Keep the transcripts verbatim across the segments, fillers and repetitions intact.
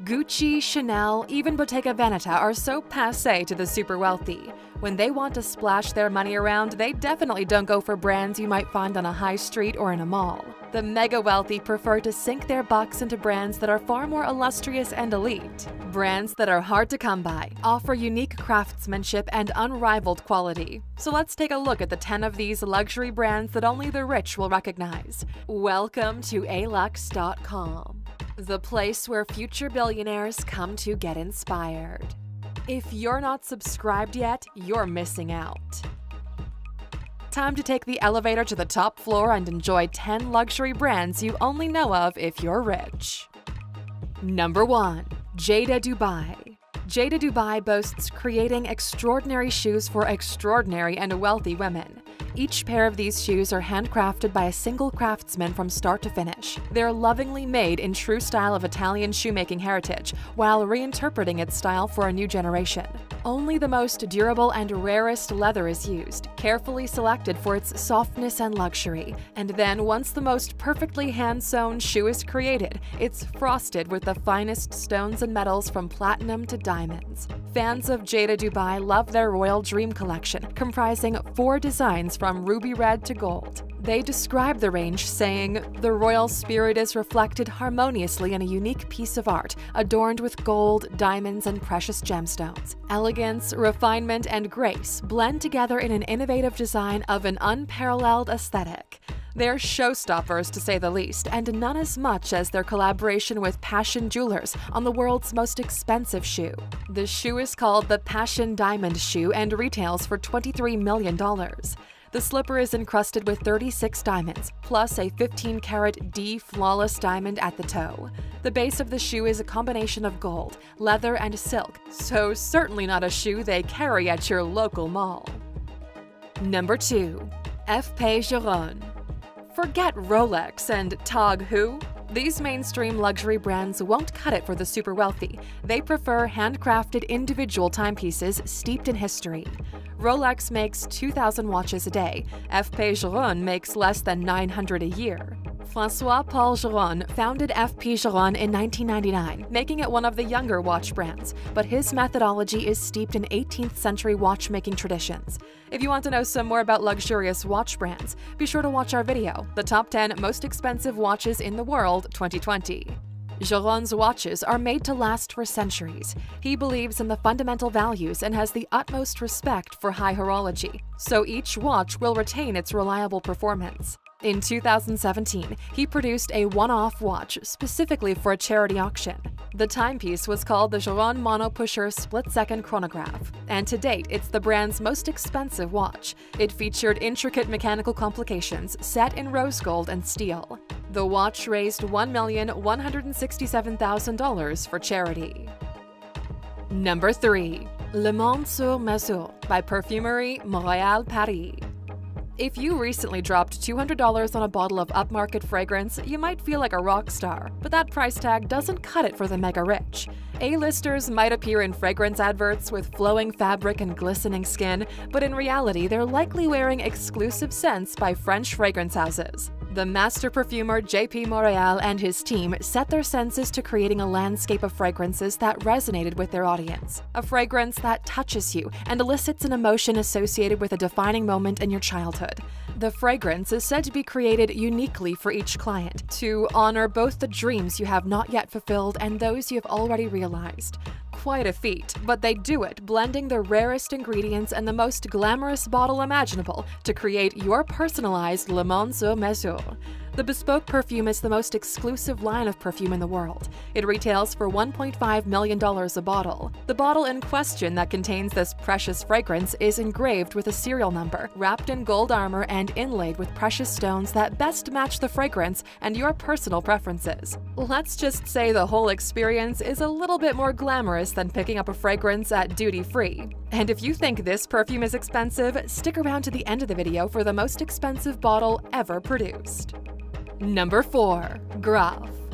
Gucci, Chanel, even Bottega Veneta are so passé to the super wealthy. When they want to splash their money around, they definitely don't go for brands you might find on a high street or in a mall. The mega wealthy prefer to sink their bucks into brands that are far more illustrious and elite. Brands that are hard to come by, offer unique craftsmanship and unrivaled quality. So let's take a look at the ten of these luxury brands that only the rich will recognize. Welcome to A Lux dot com, the place where future billionaires come to get inspired. If you're not subscribed yet, you're missing out. Time to take the elevator to the top floor and enjoy ten luxury brands you only know of if you're rich. Number one. Jayda Dubai. Jayda Dubai boasts creating extraordinary shoes for extraordinary and wealthy women. Each pair of these shoes are handcrafted by a single craftsman from start to finish. They're lovingly made in true style of Italian shoemaking heritage, while reinterpreting its style for a new generation. Only the most durable and rarest leather is used, carefully selected for its softness and luxury. And then, once the most perfectly hand-sewn shoe is created, it's frosted with the finest stones and metals from platinum to diamonds. Fans of Jayda Dubai love their Royal Dream collection, comprising four designs from ruby red to gold. They describe the range saying, "The royal spirit is reflected harmoniously in a unique piece of art, adorned with gold, diamonds, and precious gemstones. Elegance, refinement, and grace blend together in an innovative design of an unparalleled aesthetic." They're showstoppers, to say the least, and none as much as their collaboration with Passion Jewelers on the world's most expensive shoe. The shoe is called the Passion Diamond Shoe and retails for twenty-three million dollars. The slipper is encrusted with thirty-six diamonds, plus a fifteen karat D flawless diamond at the toe. The base of the shoe is a combination of gold, leather, and silk, so certainly not a shoe they carry at your local mall. Number two. F P Joron. Forget Rolex and Tag Heuer. These mainstream luxury brands won't cut it for the super wealthy. They prefer handcrafted individual timepieces steeped in history. Rolex makes two thousand watches a day. F P Joron makes less than nine hundred a year. François-Paul Joron founded F P Joron in nineteen ninety-nine, making it one of the younger watch brands, but his methodology is steeped in eighteenth century watchmaking traditions. If you want to know some more about luxurious watch brands, be sure to watch our video, The Top ten Most Expensive Watches in the World twenty twenty. Joron's watches are made to last for centuries. He believes in the fundamental values and has the utmost respect for high horology, so each watch will retain its reliable performance. In two thousand seventeen, he produced a one-off watch specifically for a charity auction. The timepiece was called the Joron Mono-Pusher Split-Second Chronograph, and to date, it's the brand's most expensive watch. It featured intricate mechanical complications set in rose gold and steel. The watch raised one million one hundred sixty-seven thousand dollars for charity. Number three. Le Monde sur Mesure by Perfumerie Montréal Paris. If you recently dropped two hundred dollars on a bottle of upmarket fragrance, you might feel like a rock star, but that price tag doesn't cut it for the mega rich. A-listers might appear in fragrance adverts with flowing fabric and glistening skin, but in reality, they're likely wearing exclusive scents by French fragrance houses. The master perfumer J P Montréal and his team set their senses to creating a landscape of fragrances that resonated with their audience. A fragrance that touches you and elicits an emotion associated with a defining moment in your childhood. The fragrance is said to be created uniquely for each client, to honor both the dreams you have not yet fulfilled and those you have already realized. Quite a feat, but they do it blending the rarest ingredients and the most glamorous bottle imaginable to create your personalized Le Monde sur Mesure. The bespoke perfume is the most exclusive line of perfume in the world. It retails for one point five million dollars a bottle. The bottle in question that contains this precious fragrance is engraved with a serial number, wrapped in gold armor and inlaid with precious stones that best match the fragrance and your personal preferences. Let's just say the whole experience is a little bit more glamorous than picking up a fragrance at duty-free. And if you think this perfume is expensive, stick around to the end of the video for the most expensive bottle ever produced. Number four. Graf.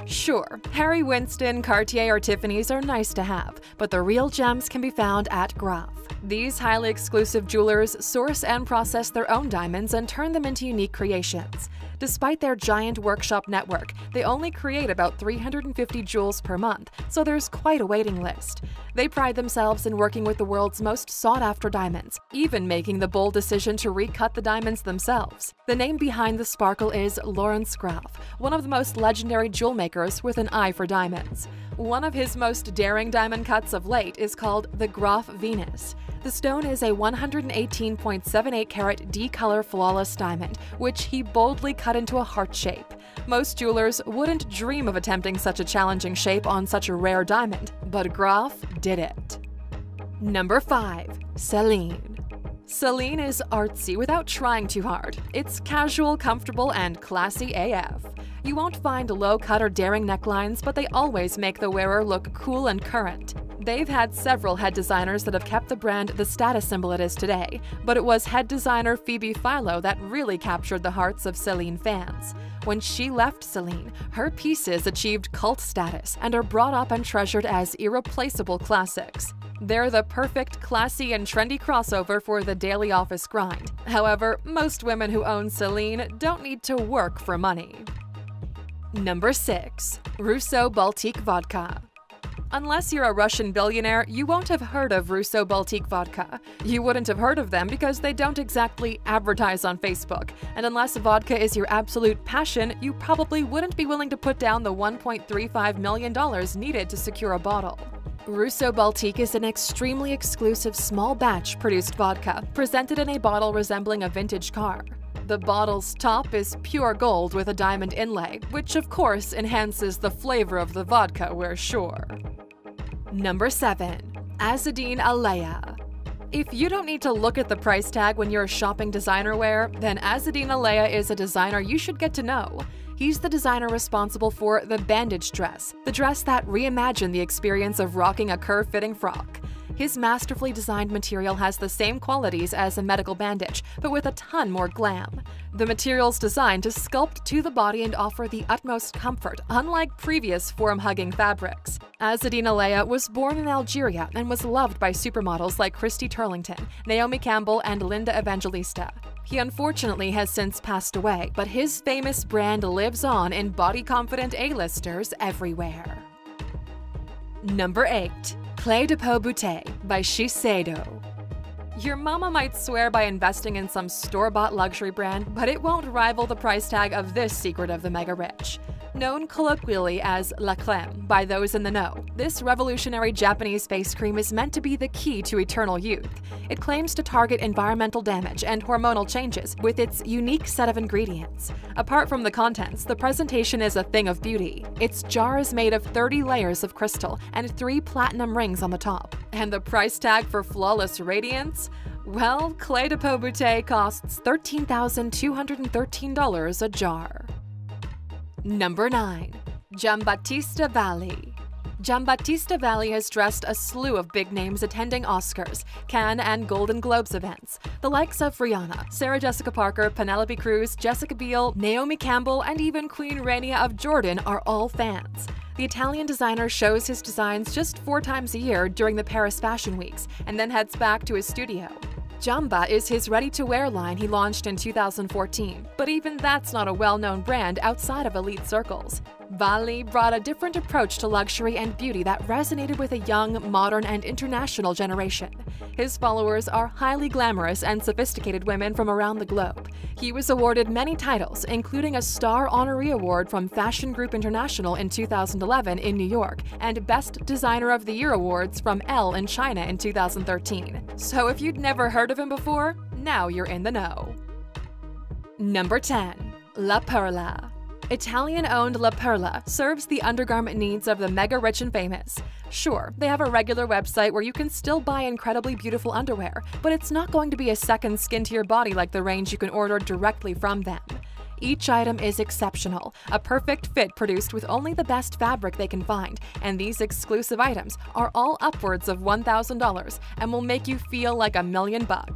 Sure, Harry Winston, Cartier, or Tiffany's are nice to have, but the real gems can be found at Graff. These highly exclusive jewelers source and process their own diamonds and turn them into unique creations. Despite their giant workshop network, they only create about three hundred fifty jewels per month, so there's quite a waiting list. They pride themselves in working with the world's most sought-after diamonds, even making the bold decision to recut the diamonds themselves. The name behind the sparkle is Lawrence Graff, one of the most legendary jewel makers with an eye for diamonds. One of his most daring diamond cuts of late is called the Graff Venus. The stone is a one hundred eighteen point seven eight carat D-color flawless diamond, which he boldly cut into a heart shape. Most jewelers wouldn't dream of attempting such a challenging shape on such a rare diamond, but Graff did it. Number five. Celine. Celine is artsy without trying too hard. It's casual, comfortable, and classy A F. You won't find low-cut or daring necklines, but they always make the wearer look cool and current. They've had several head designers that have kept the brand the status symbol it is today, but it was head designer Phoebe Philo that really captured the hearts of Celine fans. When she left Celine, her pieces achieved cult status and are brought up and treasured as irreplaceable classics. They're the perfect classy and trendy crossover for the daily office grind. However, most women who own Celine don't need to work for money. Number six. Russo Baltic Vodka. Unless you're a Russian billionaire, you won't have heard of Russo Baltic Vodka. You wouldn't have heard of them because they don't exactly advertise on Facebook, and unless vodka is your absolute passion, you probably wouldn't be willing to put down the one point three five million dollars needed to secure a bottle. Russo Baltic is an extremely exclusive small batch produced vodka, presented in a bottle resembling a vintage car. The bottle's top is pure gold with a diamond inlay, which of course enhances the flavor of the vodka, we're sure. Number seven. Azzedine Alaïa. If you don't need to look at the price tag when you're shopping designer wear, then Azzedine Alaïa is a designer you should get to know. He's the designer responsible for the bandage dress, the dress that reimagined the experience of rocking a curve-fitting frock. His masterfully designed material has the same qualities as a medical bandage, but with a ton more glam. The material's designed to sculpt to the body and offer the utmost comfort, unlike previous form-hugging fabrics. Azzedine Alaïa was born in Algeria and was loved by supermodels like Christy Turlington, Naomi Campbell, and Linda Evangelista. He unfortunately has since passed away, but his famous brand lives on in body-confident A-listers everywhere. Number eight. Clé de Peau Beauté by Shiseido. Your mama might swear by investing in some store-bought luxury brand, but it won't rival the price tag of this secret of the mega-rich. Known colloquially as La Crème by those in the know, this revolutionary Japanese face cream is meant to be the key to eternal youth. It claims to target environmental damage and hormonal changes with its unique set of ingredients. Apart from the contents, the presentation is a thing of beauty. Its jar is made of thirty layers of crystal and three platinum rings on the top. And the price tag for flawless radiance? Well, Clé de Peau Beauté costs thirteen thousand two hundred thirteen dollars a jar. Number nine. Giambattista Valli. Giambattista Valli has dressed a slew of big names attending Oscars, Cannes, and Golden Globes events. The likes of Rihanna, Sarah Jessica Parker, Penelope Cruz, Jessica Biel, Naomi Campbell, and even Queen Rania of Jordan are all fans. The Italian designer shows his designs just four times a year during the Paris Fashion Weeks, and then heads back to his studio. Giamba is his ready-to-wear line he launched in two thousand fourteen, but even that's not a well-known brand outside of elite circles. Valli brought a different approach to luxury and beauty that resonated with a young, modern, and international generation. His followers are highly glamorous and sophisticated women from around the globe. He was awarded many titles, including a Star Honoree Award from Fashion Group International in two thousand eleven in New York and Best Designer of the Year awards from Elle in China in two thousand thirteen. So if you'd never heard of him before, now you're in the know. Number ten. La Perla. Italian-owned La Perla serves the undergarment needs of the mega-rich and famous. Sure, they have a regular website where you can still buy incredibly beautiful underwear, but it's not going to be a second skin to your body like the range you can order directly from them. Each item is exceptional, a perfect fit produced with only the best fabric they can find, and these exclusive items are all upwards of one thousand dollars and will make you feel like a million bucks.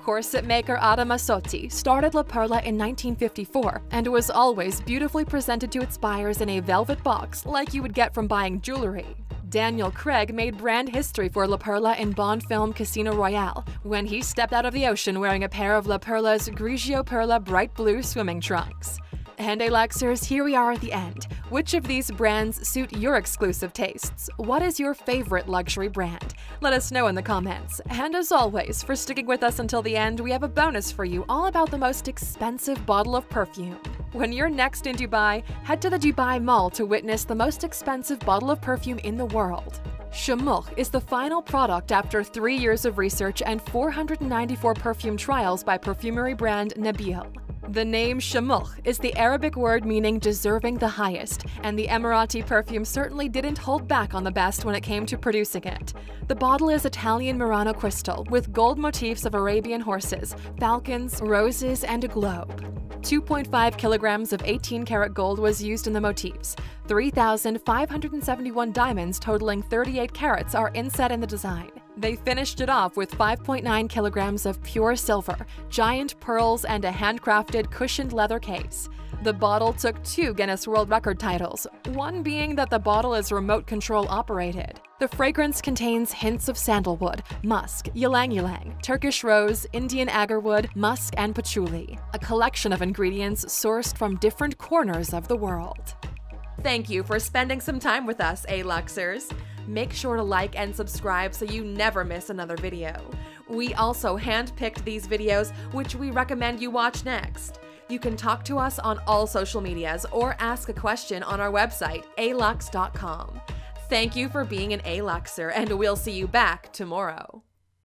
Corset maker Ada Massotti started La Perla in nineteen fifty-four and was always beautifully presented to its buyers in a velvet box like you would get from buying jewelry. Daniel Craig made brand history for La Perla in Bond film Casino Royale when he stepped out of the ocean wearing a pair of La Perla's Grigio Perla bright blue swimming trunks. And Aluxers, here we are at the end. Which of these brands suit your exclusive tastes? What is your favorite luxury brand? Let us know in the comments. And as always, for sticking with us until the end, we have a bonus for you all about the most expensive bottle of perfume. When you're next in Dubai, head to the Dubai Mall to witness the most expensive bottle of perfume in the world. Shamoukh is the final product after three years of research and four hundred ninety-four perfume trials by perfumery brand Nabil. The name Shamoukh is the Arabic word meaning deserving the highest, and the Emirati perfume certainly didn't hold back on the best when it came to producing it. The bottle is Italian Murano crystal with gold motifs of Arabian horses, falcons, roses, and a globe. two point five kilograms of eighteen karat gold was used in the motifs. three thousand five hundred seventy-one diamonds totaling thirty-eight carats are inset in the design. They finished it off with five point nine kilograms of pure silver, giant pearls, and a handcrafted cushioned leather case. The bottle took two Guinness World Record titles, one being that the bottle is remote control operated. The fragrance contains hints of sandalwood, musk, ylang-ylang, Turkish rose, Indian agarwood, musk, and patchouli, a collection of ingredients sourced from different corners of the world. Thank you for spending some time with us, Aluxers. Make sure to like and subscribe so you never miss another video. We also hand-picked these videos, which we recommend you watch next. You can talk to us on all social medias or ask a question on our website, A Lux dot com. Thank you for being an Aluxer, and we'll see you back tomorrow.